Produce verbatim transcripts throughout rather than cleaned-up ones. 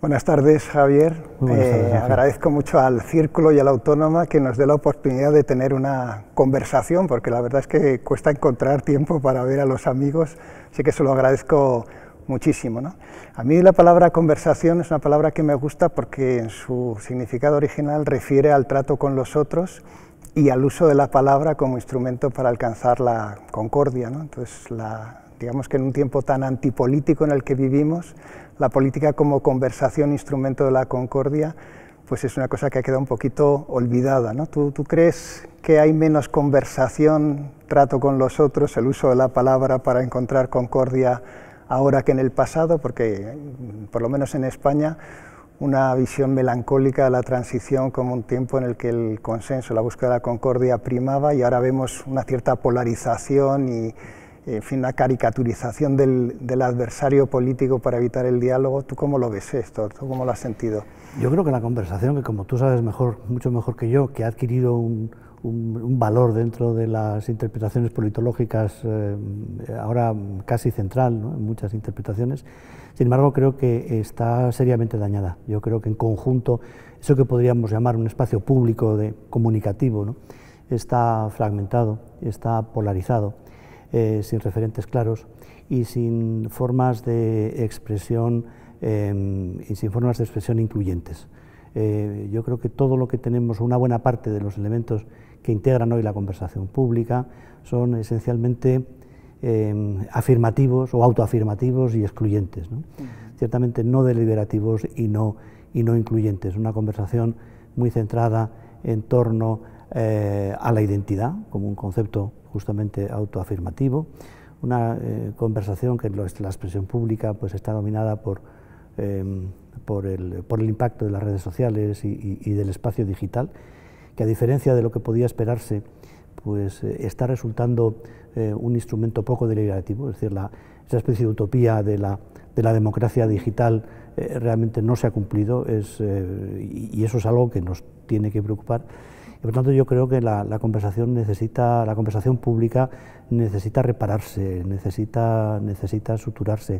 Buenas tardes, Javier. Buenas tardes, eh, agradezco mucho al Círculo y a la Autónoma que nos dé la oportunidad de tener una conversación, porque la verdad es que cuesta encontrar tiempo para ver a los amigos, así que se lo agradezco muchísimo, ¿no? A mí la palabra conversación es una palabra que me gusta porque en su significado original refiere al trato con los otros y al uso de la palabra como instrumento para alcanzar la concordia, ¿no? Entonces, la, digamos que en un tiempo tan antipolítico en el que vivimos, la política como conversación, instrumento de la concordia, pues es una cosa que ha quedado un poquito olvidada, ¿no? ¿Tú, tú crees que hay menos conversación, trato con los otros, el uso de la palabra para encontrar concordia ahora que en el pasado? Porque, por lo menos en España, una visión melancólica de la transición como un tiempo en el que el consenso, la búsqueda de la concordia primaba, y ahora vemos una cierta polarización y, en fin, una caricaturización del, del adversario político para evitar el diálogo. ¿Tú cómo lo ves esto? ¿Tú cómo lo has sentido? Yo creo que la conversación, que como tú sabes mejor, mucho mejor que yo, que ha adquirido un, un, un valor dentro de las interpretaciones politológicas, eh, ahora casi central, ¿no?, en muchas interpretaciones, sin embargo creo que está seriamente dañada. Yo creo que en conjunto, eso que podríamos llamar un espacio público de, comunicativo, ¿no?, está fragmentado, está polarizado, eh, sin referentes claros y sin formas de expresión Eh, y sin formas de expresión incluyentes. Eh, yo creo que todo lo que tenemos, una buena parte de los elementos que integran hoy la conversación pública, son esencialmente eh, afirmativos o autoafirmativos y excluyentes, ¿no? Uh-huh. Ciertamente no deliberativos y no, y no incluyentes. Una conversación muy centrada en torno eh, a la identidad, como un concepto justamente autoafirmativo, una eh, conversación que la expresión pública pues, está dominada por Eh, por, el, por el impacto de las redes sociales y, y, y del espacio digital, que a diferencia de lo que podía esperarse, pues eh, está resultando eh, un instrumento poco deliberativo, es decir, la, esa especie de utopía de la, de la democracia digital eh, realmente no se ha cumplido, es, eh, y, y eso es algo que nos tiene que preocupar. Y por tanto yo creo que la, la conversación necesita, la conversación pública necesita repararse, necesita, necesita suturarse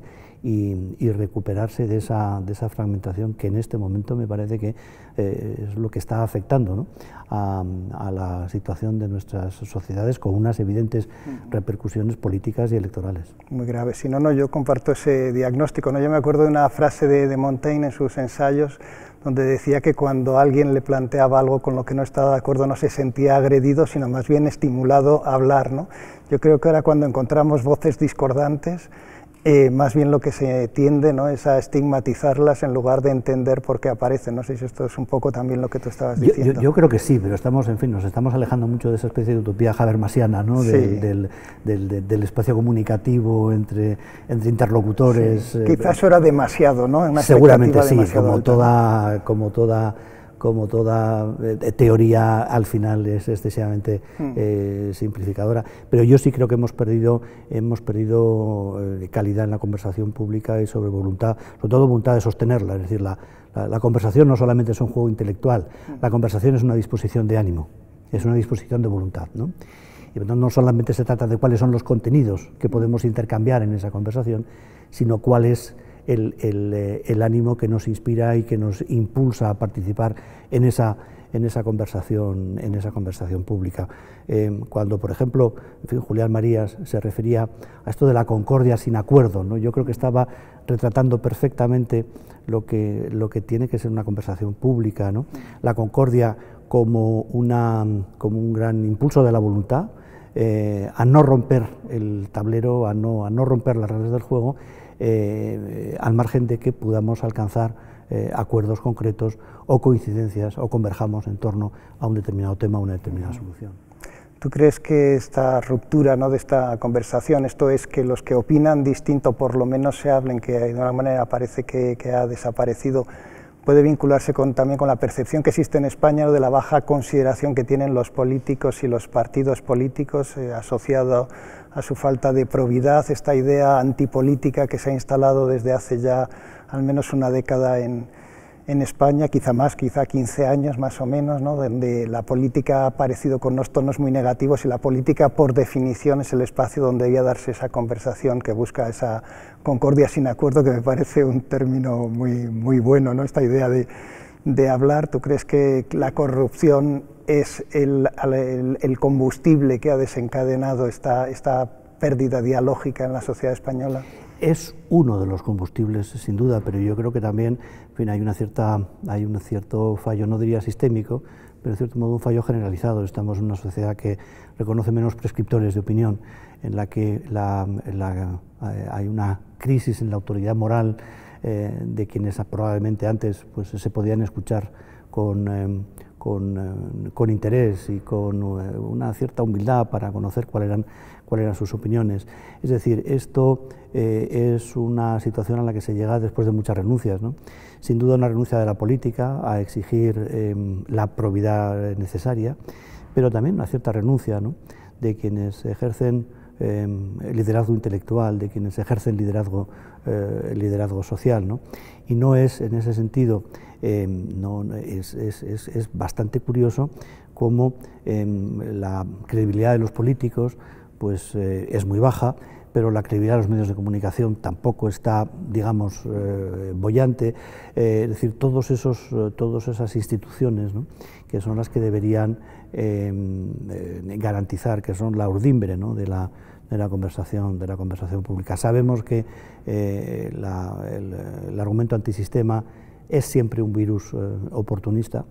y, y recuperarse de esa, de esa fragmentación que en este momento me parece que eh, es lo que está afectando, ¿no?, a, a la situación de nuestras sociedades, con unas evidentes repercusiones políticas y electorales. Muy grave. Si no, no, yo comparto ese diagnóstico, ¿no? Yo me acuerdo de una frase de, de Montaigne en sus ensayos, donde decía que cuando alguien le planteaba algo con lo que no estaba de acuerdo no se sentía agredido, sino más bien estimulado a hablar, ¿no? Yo creo que ahora cuando encontramos voces discordantes, eh, más bien lo que se tiende, ¿no?, es a estigmatizarlas en lugar de entender por qué aparecen. No sé si esto es un poco también lo que tú estabas diciendo. Yo, yo, yo creo que sí, pero estamos, en fin, nos estamos alejando mucho de esa especie de utopía habermasiana, ¿no?, sí. del, del, del, del, del espacio comunicativo entre, entre interlocutores. Sí. Eh, Quizás eso era demasiado, ¿no? Una seguramente sí, como alta. toda, como toda como toda eh, teoría al final es excesivamente eh, simplificadora, pero yo sí creo que hemos perdido, hemos perdido eh, calidad en la conversación pública y sobre voluntad, sobre todo voluntad de sostenerla, es decir, la, la, la conversación no solamente es un juego intelectual, la conversación es una disposición de ánimo, es una disposición de voluntad, ¿no? Y por tanto no solamente se trata de cuáles son los contenidos que podemos intercambiar en esa conversación, sino cuál es El, el, el ánimo que nos inspira y que nos impulsa a participar en esa, en esa, conversación, en esa conversación pública. Eh, cuando, por ejemplo, en fin, Julián Marías se refería a esto de la concordia sin acuerdo, ¿no?, yo creo que estaba retratando perfectamente lo que, lo que tiene que ser una conversación pública, ¿no? La concordia como, una, como un gran impulso de la voluntad, eh, a no romper el tablero, a no, a no romper las reglas del juego, Eh, al margen de que podamos alcanzar eh, acuerdos concretos o coincidencias o converjamos en torno a un determinado tema o una determinada solución. ¿Tú crees que esta ruptura, ¿no?, de esta conversación, esto es que los que opinan distinto por lo menos se hablen, que de alguna manera parece que, que ha desaparecido, puede vincularse con, también con la percepción que existe en España de la baja consideración que tienen los políticos y los partidos políticos eh, asociado a su falta de probidad, esta idea antipolítica que se ha instalado desde hace ya al menos una década en, en España, quizá más, quizá quince años más o menos, ¿no? Donde la política ha aparecido con unos tonos muy negativos y la política por definición es el espacio donde debía darse esa conversación que busca esa concordia sin acuerdo, que me parece un término muy, muy bueno, ¿no? Esta idea de, de hablar. ¿Tú crees que la corrupción es el, el, el combustible que ha desencadenado esta, esta pérdida dialógica en la sociedad española? Es uno de los combustibles, sin duda, pero yo creo que también, en fin, hay, una cierta, hay un cierto fallo, no diría sistémico, pero en cierto modo un fallo generalizado. Estamos en una sociedad que reconoce menos prescriptores de opinión, en la que la, la, eh, hay una crisis en la autoridad moral eh, de quienes probablemente antes pues, se podían escuchar con, eh, con, eh, con interés y con eh, una cierta humildad para conocer cuáles eran, cuáles eran sus opiniones. Es decir, esto eh, es una situación a la que se llega después de muchas renuncias, ¿no? Sin duda una renuncia de la política a exigir eh, la probidad necesaria, pero también una cierta renuncia, ¿no?, de quienes ejercen eh, liderazgo intelectual, de quienes ejercen liderazgo, eh, liderazgo social, ¿no? Y no es, en ese sentido, eh, no, es, es, es, es bastante curioso cómo eh, la credibilidad de los políticos pues, eh, es muy baja, pero la credibilidad de los medios de comunicación tampoco está, digamos, eh, boyante. Eh, es decir, todos esos, eh, todas esas instituciones, ¿no?, que son las que deberían eh, eh, garantizar, que son la urdimbre, ¿no?, de la, de la conversación, de la conversación pública. Sabemos que eh, la, el, el argumento antisistema es siempre un virus eh, oportunista.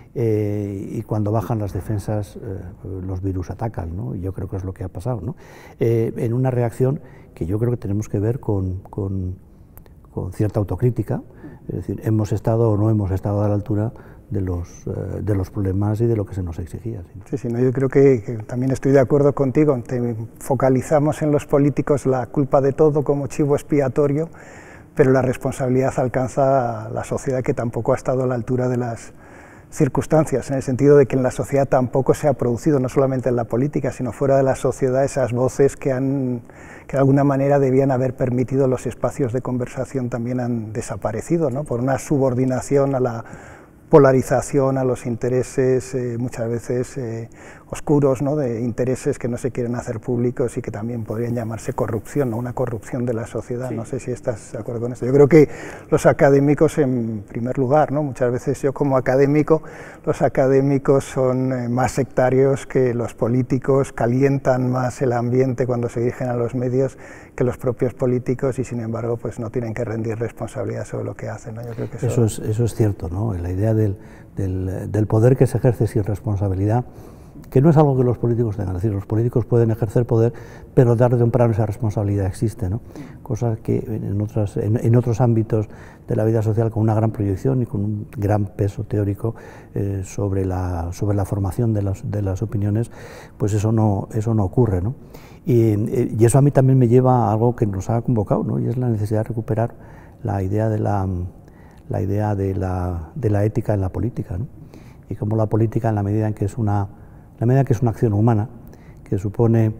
Eh, y cuando bajan las defensas, eh, los virus atacan, ¿no? Y yo creo que es lo que ha pasado, ¿no? Eh, en una reacción que yo creo que tenemos que ver con, con, con cierta autocrítica, es decir, hemos estado o no hemos estado a la altura de los, eh, de los problemas y de lo que se nos exigía. ¿Sí? Sí, sí, no, yo creo que, que también estoy de acuerdo contigo, te focalizamos en los políticos la culpa de todo como chivo expiatorio, pero la responsabilidad alcanza a la sociedad, que tampoco ha estado a la altura de las circunstancias, en el sentido de que en la sociedad tampoco se ha producido, no solamente en la política, sino fuera de la sociedad, esas voces que, han, que de alguna manera debían haber permitido los espacios de conversación también han desaparecido, ¿no?, por una subordinación a la polarización, a los intereses eh, muchas veces eh, oscuros, ¿no?, de intereses que no se quieren hacer públicos y que también podrían llamarse corrupción, ¿no?, una corrupción de la sociedad. Sí. No sé si estás de acuerdo con esto. Yo creo que los académicos, en primer lugar, ¿no?, muchas veces yo como académico, los académicos son eh, más sectarios que los políticos, calientan más el ambiente cuando se dirigen a los medios que los propios políticos, y sin embargo pues no tienen que rendir responsabilidad sobre lo que hacen, ¿no? Yo creo que eso... Eso, es, eso es cierto, ¿no? La idea del, del, del poder que se ejerce sin responsabilidad, que no es algo que los políticos tengan, es decir, los políticos pueden ejercer poder, pero tarde o temprano esa responsabilidad existe, ¿no? Cosa que en, otras, en, en otros ámbitos de la vida social, con una gran proyección y con un gran peso teórico eh, sobre, la, sobre la formación de las, de las opiniones, pues eso no, eso no ocurre, ¿no? Y, y eso a mí también me lleva a algo que nos ha convocado, ¿no?, y es la necesidad de recuperar la idea de la, la, idea de la, de la ética en la política, ¿no? Y cómo la política, en la medida en que es una, la medida en que es una acción humana, que supone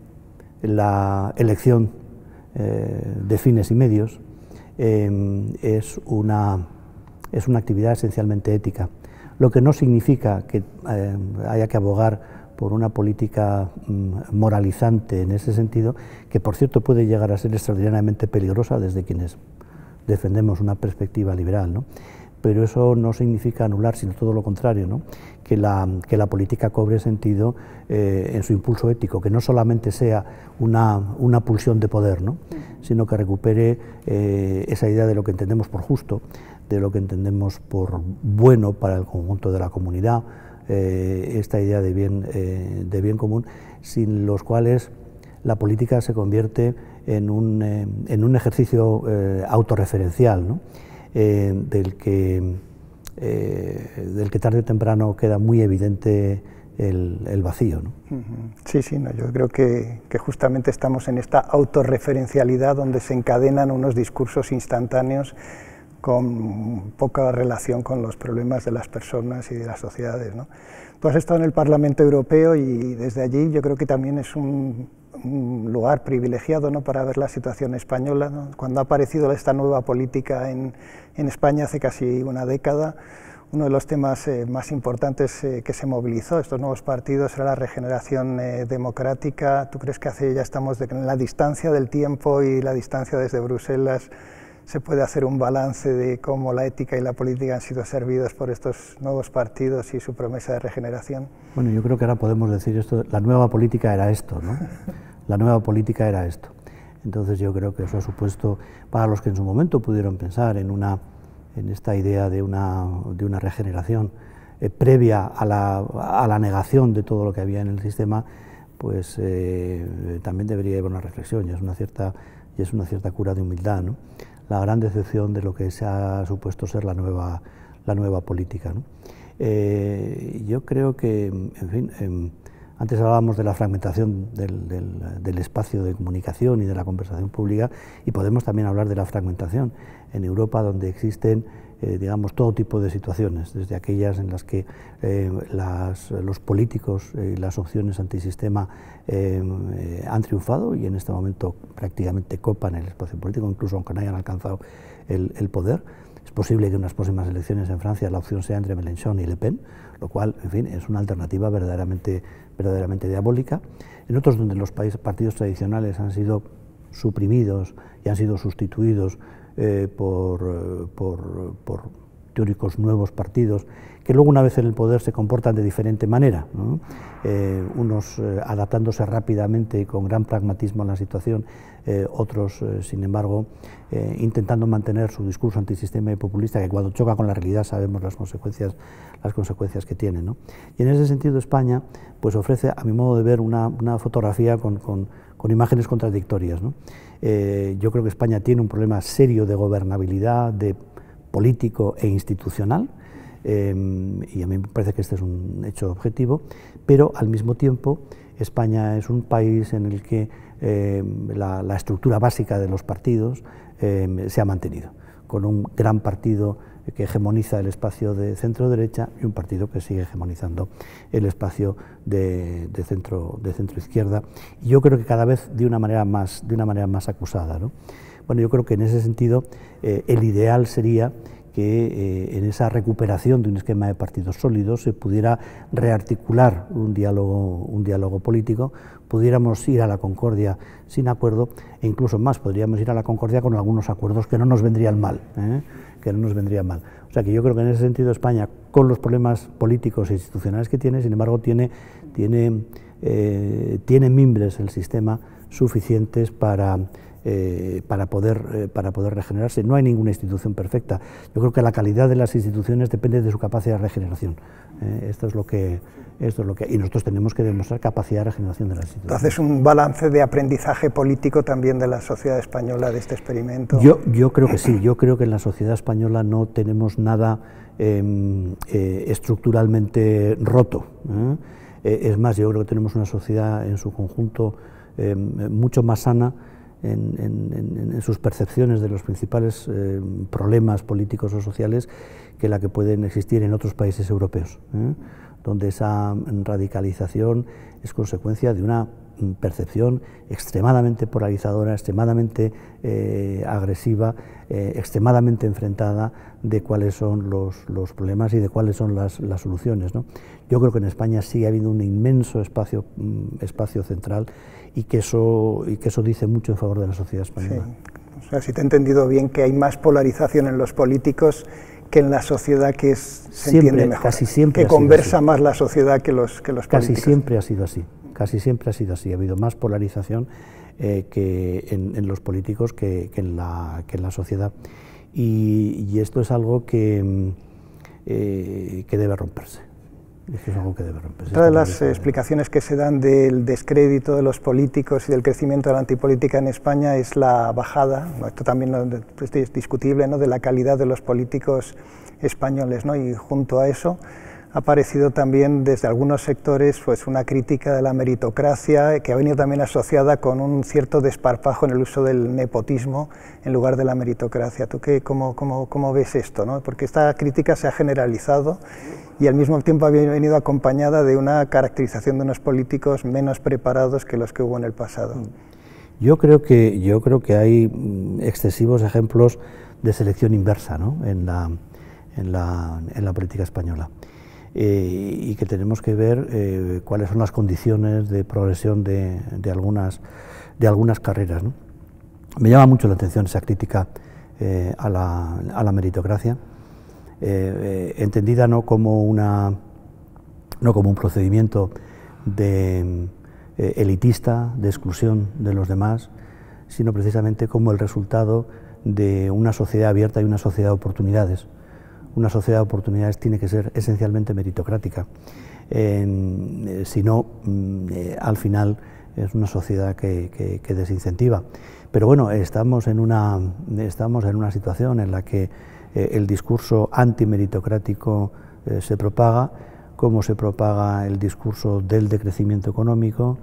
la elección eh, de fines y medios, eh, es, una, es una actividad esencialmente ética, lo que no significa que eh, haya que abogar por una política mm, moralizante en ese sentido, que por cierto puede llegar a ser extraordinariamente peligrosa desde quienes defendemos una perspectiva liberal, ¿no? Pero eso no significa anular, sino todo lo contrario, ¿no?, que la, que la política cobre sentido eh, en su impulso ético, que no solamente sea una, una pulsión de poder, ¿no?, sino que recupere eh, esa idea de lo que entendemos por justo, de lo que entendemos por bueno para el conjunto de la comunidad, eh, esta idea de bien, eh, de bien común, sin los cuales la política se convierte en un, eh, en un ejercicio eh, autorreferencial, ¿no?, eh, del que Eh, del que tarde o temprano queda muy evidente el, el vacío, ¿no? Sí, sí, no, yo creo que, que justamente estamos en esta autorreferencialidad donde se encadenan unos discursos instantáneos con poca relación con los problemas de las personas y de las sociedades, ¿no? Tú has estado en el Parlamento Europeo y desde allí yo creo que también es un, un lugar privilegiado, ¿no?, para ver la situación española, ¿no? Cuando ha aparecido esta nueva política en, en España hace casi una década, uno de los temas eh, más importantes eh, que se movilizó estos nuevos partidos era la regeneración eh, democrática. ¿Tú crees que hace ya estamos de, en la distancia del tiempo y la distancia desde Bruselas se puede hacer un balance de cómo la ética y la política han sido servidos por estos nuevos partidos y su promesa de regeneración? Bueno, yo creo que ahora podemos decir esto, la nueva política era esto, ¿no? La nueva política era esto. Entonces yo creo que eso ha supuesto, para los que en su momento pudieron pensar en, una, en esta idea de una, de una regeneración eh, previa a la, a la negación de todo lo que había en el sistema, pues eh, también debería haber una reflexión, y es una cierta, y es una cierta cura de humildad, ¿no? La gran decepción de lo que se ha supuesto ser la nueva, la nueva política, ¿no? Eh, yo creo que, en fin, eh, antes hablábamos de la fragmentación del, del, del espacio de comunicación y de la conversación pública, y podemos también hablar de la fragmentación en Europa, donde existen eh, digamos, todo tipo de situaciones, desde aquellas en las que eh, las, los políticos y eh, las opciones antisistema eh, eh, han triunfado y en este momento prácticamente copan el espacio político, incluso aunque no hayan alcanzado el, el poder. Es posible que en las próximas elecciones en Francia la opción sea entre Mélenchon y Le Pen, lo cual, en fin, es una alternativa verdaderamente, verdaderamente diabólica. En otros donde los países, partidos tradicionales han sido suprimidos y han sido sustituidos eh, por, por, por teóricos nuevos partidos que luego una vez en el poder se comportan de diferente manera, ¿no? eh, unos eh, adaptándose rápidamente y con gran pragmatismo a la situación, eh, otros eh, sin embargo eh, intentando mantener su discurso antisistema y populista, que cuando choca con la realidad sabemos las consecuencias, las consecuencias que tiene, ¿no? Y en ese sentido España pues ofrece, a mi modo de ver, una, una fotografía con, con, con imágenes contradictorias, ¿no? Eh, yo creo que España tiene un problema serio de gobernabilidad, de político e institucional, eh, y a mí me parece que este es un hecho objetivo, pero al mismo tiempo España es un país en el que eh, la, la estructura básica de los partidos eh, se ha mantenido, con un gran partido que hegemoniza el espacio de centro-derecha y un partido que sigue hegemonizando el espacio de, de, centro, de centro-izquierda, y yo creo que cada vez de una manera más, de una manera más acusada, ¿no? Bueno, yo creo que en ese sentido eh, el ideal sería que eh, en esa recuperación de un esquema de partidos sólidos se pudiera rearticular un diálogo, un diálogo político, pudiéramos ir a la concordia sin acuerdo, e incluso más, podríamos ir a la concordia con algunos acuerdos que no nos vendrían mal, ¿eh? que no nos vendrían mal. O sea que yo creo que en ese sentido España, con los problemas políticos e institucionales que tiene, sin embargo tiene, tiene, eh, tiene mimbres el sistema suficientes para... Eh, para, poder, eh, para poder regenerarse. No hay ninguna institución perfecta. Yo creo que la calidad de las instituciones depende de su capacidad de regeneración. Eh, esto es lo que, esto es lo que, y nosotros tenemos que demostrar capacidad de regeneración de las instituciones. Entonces, un balance de aprendizaje político también de la sociedad española de este experimento. Yo, yo creo que sí. Yo creo que en la sociedad española no tenemos nada eh, eh, estructuralmente roto. ¿eh? Eh, es más, yo creo que tenemos una sociedad en su conjunto eh, mucho más sana En, en, en sus percepciones de los principales eh, problemas políticos o sociales que la que pueden existir en otros países europeos, ¿eh? donde esa radicalización es consecuencia de una percepción extremadamente polarizadora, extremadamente eh, agresiva, eh, extremadamente enfrentada de cuáles son los, los problemas y de cuáles son las, las soluciones, ¿no? Yo creo que en España sigue habiendo un inmenso espacio, espacio central y que, eso, y que eso dice mucho en favor de la sociedad española. Sí. O sea, si te he entendido bien, que hay más polarización en los políticos que en la sociedad, que es, se siempre, entiende mejor, casi siempre que conversa más la sociedad que los, que los casi políticos. Casi siempre ha sido así. Casi siempre ha sido así, ha habido más polarización eh, que en, en los políticos que, que, en la, que en la sociedad. Y, y esto es algo que, eh, que debe romperse. Esto es algo que debe romperse. Otra de las eh, explicaciones que se dan del descrédito de los políticos y del crecimiento de la antipolítica en España es la bajada, ¿no? Esto también es discutible, ¿no?, de la calidad de los políticos españoles, ¿no? Y junto a eso ha aparecido también desde algunos sectores pues una crítica de la meritocracia, que ha venido también asociada con un cierto desparpajo en el uso del nepotismo en lugar de la meritocracia. ¿Tú qué, cómo, cómo, cómo ves esto, ¿no? Porque esta crítica se ha generalizado y al mismo tiempo ha venido acompañada de una caracterización de unos políticos menos preparados que los que hubo en el pasado. Yo creo que, yo creo que hay excesivos ejemplos de selección inversa, ¿no?, en, la, en, la, en la política española, eh, y que tenemos que ver eh, cuáles son las condiciones de progresión de, de, algunas, de algunas carreras, ¿no? Me llama mucho la atención esa crítica eh, a, la, a la meritocracia, eh, eh, entendida no como, una, no como un procedimiento de, eh, elitista, de exclusión de los demás, sino precisamente como el resultado de una sociedad abierta y una sociedad de oportunidades. Una sociedad de oportunidades tiene que ser esencialmente meritocrática, eh, si no, eh, al final es una sociedad que, que, que desincentiva. Pero bueno, estamos en una, estamos en una situación en la que eh, el discurso antimeritocrático eh, se propaga, como se propaga el discurso del decrecimiento económico,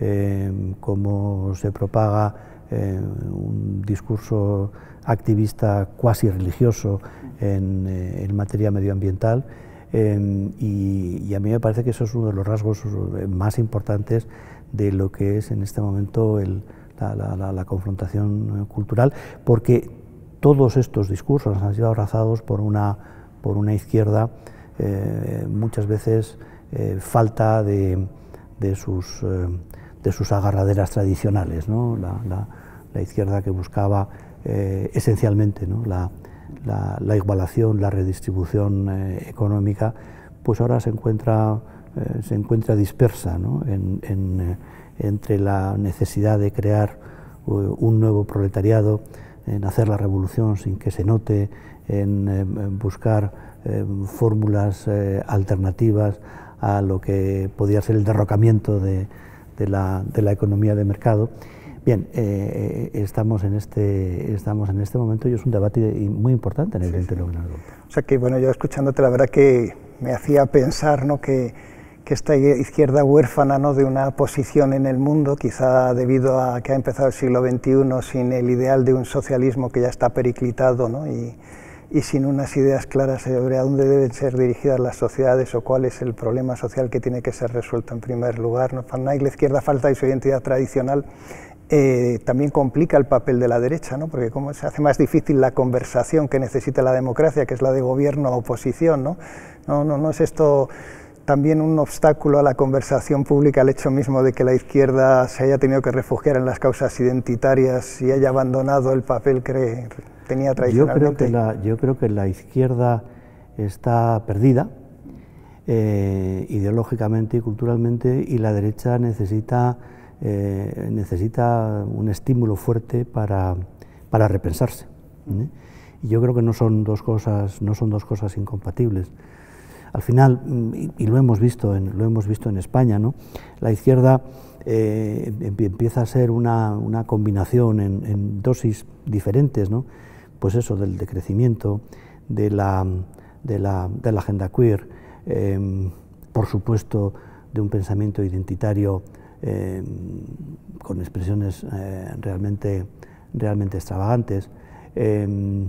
eh, como se propaga eh, un discurso activista cuasi religioso en, eh, en materia medioambiental, eh, y, y a mí me parece que eso es uno de los rasgos más importantes de lo que es en este momento el, la, la, la, la confrontación cultural, porque todos estos discursos han sido abrazados por una, por una izquierda eh, muchas veces eh, falta de, de, sus, eh, de sus agarraderas tradicionales, ¿no? la, la, la izquierda que buscaba eh, esencialmente, ¿no?, la, la, la igualación, la redistribución eh, económica, pues ahora se encuentra, eh, se encuentra dispersa, ¿no?, en, en, eh, entre la necesidad de crear uh, un nuevo proletariado, en hacer la revolución sin que se note, en, eh, en buscar eh, fórmulas eh, alternativas a lo que podía ser el derrocamiento de, de, la, de la economía de mercado. Bien, eh, estamos, en este, estamos en este momento y es un debate muy importante en el interior de Europa. O sea que, bueno, yo escuchándote, la verdad que me hacía pensar, ¿no?, que, que esta izquierda huérfana, ¿no?, de una posición en el mundo, quizá debido a que ha empezado el siglo veintiuno sin el ideal de un socialismo que ya está periclitado, ¿no?, y, y sin unas ideas claras sobre a dónde deben ser dirigidas las sociedades o cuál es el problema social que tiene que ser resuelto en primer lugar, ¿no? Para Nike, la izquierda falta de su identidad tradicional. Eh, también complica el papel de la derecha, ¿no?, porque como se hace más difícil la conversación que necesita la democracia, que es la de gobierno-oposición, ¿no? No, no, no es esto también un obstáculo a la conversación pública, el hecho mismo de que la izquierda se haya tenido que refugiar en las causas identitarias y haya abandonado el papel que tenía tradicionalmente. Yo creo que la, yo creo que la izquierda está perdida eh, ideológicamente y culturalmente, y la derecha necesita Eh, necesita un estímulo fuerte para, para repensarse, ¿eh? Y yo creo que no son dos cosas, no son dos cosas incompatibles. Al final, y, y lo hemos visto en, lo hemos visto en España, ¿no?, la izquierda eh, empieza a ser una, una combinación en, en dosis diferentes, ¿no?, pues eso, del decrecimiento, de la, de la, de la agenda queer, eh, por supuesto, de un pensamiento identitario Eh, con expresiones eh, realmente, realmente extravagantes, eh,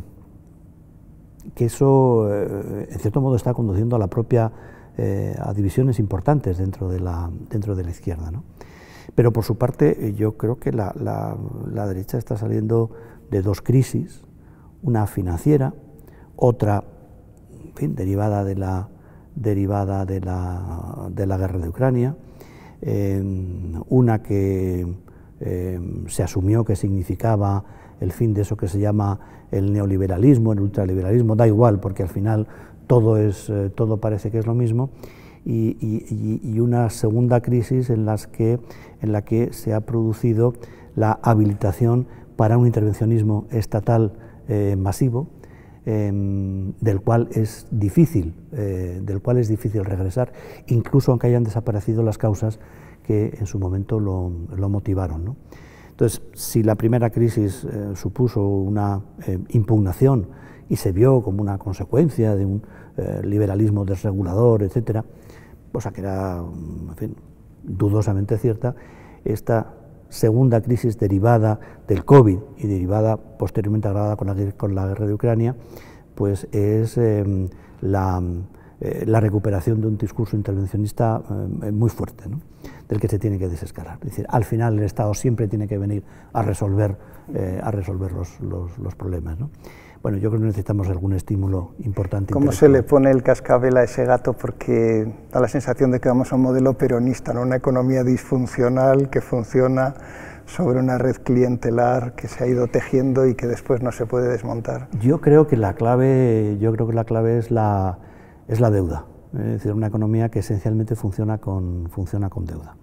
que eso eh, en cierto modo está conduciendo a la propia, eh, a divisiones importantes dentro de la, dentro de la izquierda, ¿no? Pero por su parte yo creo que la, la, la derecha está saliendo de dos crisis, una financiera, otra, en fin, derivada de la, derivada de la, de la guerra de Ucrania, Eh, una que eh, se asumió que significaba el fin de eso que se llama el neoliberalismo, el ultraliberalismo, da igual, porque al final todo, es, eh, todo parece que es lo mismo, y, y, y una segunda crisis en, las que, en la que se ha producido la habilitación para un intervencionismo estatal eh, masivo, Eh, del cual es difícil, eh, del cual es difícil regresar, incluso aunque hayan desaparecido las causas que en su momento lo, lo motivaron, ¿no? Entonces, si la primera crisis eh, supuso una eh, impugnación y se vio como una consecuencia de un eh, liberalismo desregulador, etcétera, cosa que era, en fin, dudosamente cierta, esta segunda crisis derivada del COVID y derivada posteriormente agravada con la, con la guerra de Ucrania, pues es eh, la, eh, la recuperación de un discurso intervencionista eh, muy fuerte, ¿no?, del que se tiene que desescalar. Es decir, al final el Estado siempre tiene que venir a resolver, eh, a resolver los, los, los problemas, ¿no? Bueno, yo creo que necesitamos algún estímulo importante. ¿Cómo se le pone el cascabel a ese gato? Porque da la sensación de que vamos a un modelo peronista, ¿no?, una economía disfuncional que funciona sobre una red clientelar que se ha ido tejiendo y que después no se puede desmontar. Yo creo que la clave, yo creo que la clave es la, es la deuda. Es decir, una economía que esencialmente funciona con, funciona con deuda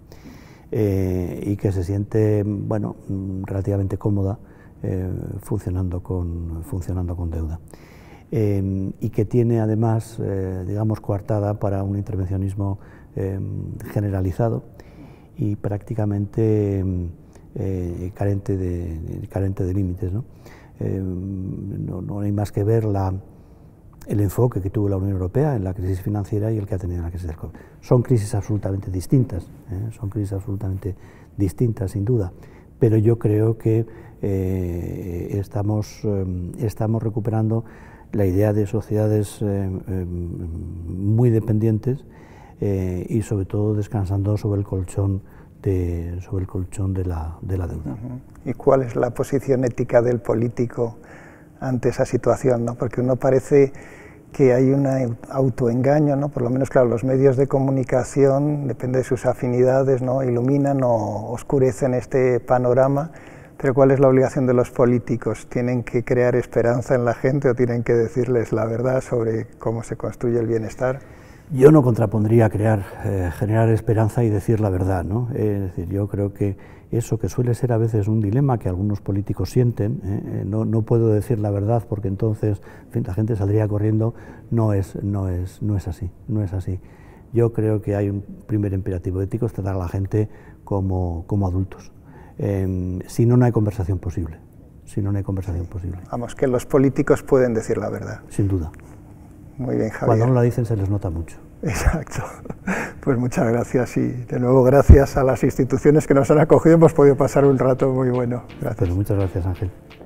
eh, y que se siente, bueno, relativamente cómoda eh, funcionando, con, funcionando con deuda eh, y que tiene además, eh, digamos, coartada para un intervencionismo eh, generalizado y prácticamente eh, carente de, carente de límites, ¿no? Eh, no, no hay más que ver la el enfoque que tuvo la Unión Europea en la crisis financiera y el que ha tenido en la crisis del COVID. Son crisis absolutamente distintas, ¿eh? son crisis absolutamente distintas, sin duda, pero yo creo que eh, estamos, eh, estamos recuperando la idea de sociedades eh, eh, muy dependientes eh, y sobre todo descansando sobre el colchón de, sobre el colchón de la, de la deuda. Uh-huh. ¿Y cuál es la posición ética del político ante esa situación, ¿no? Porque uno parece que hay un autoengaño, ¿no? Por lo menos, claro, los medios de comunicación, depende de sus afinidades, ¿no?, iluminan o oscurecen este panorama, pero ¿cuál es la obligación de los políticos? ¿Tienen que crear esperanza en la gente o tienen que decirles la verdad sobre cómo se construye el bienestar? Yo no contrapondría crear, eh, generar esperanza y decir la verdad, ¿no? Es decir, yo creo que eso que suele ser a veces un dilema que algunos políticos sienten, eh, no, no puedo decir la verdad porque entonces, en fin, la gente saldría corriendo, no es, no es, no es así, no es así. Yo creo que hay un primer imperativo ético, es tratar a la gente como, como adultos. Eh, si no, no hay conversación posible. Si no, no hay conversación posible. Vamos, que los políticos pueden decir la verdad. Sin duda. Muy bien, Javier. Cuando no la dicen se les nota mucho. Exacto. Pues muchas gracias y de nuevo gracias a las instituciones que nos han acogido hemos podido pasar un rato muy bueno. Gracias. Pero muchas gracias, Ángel.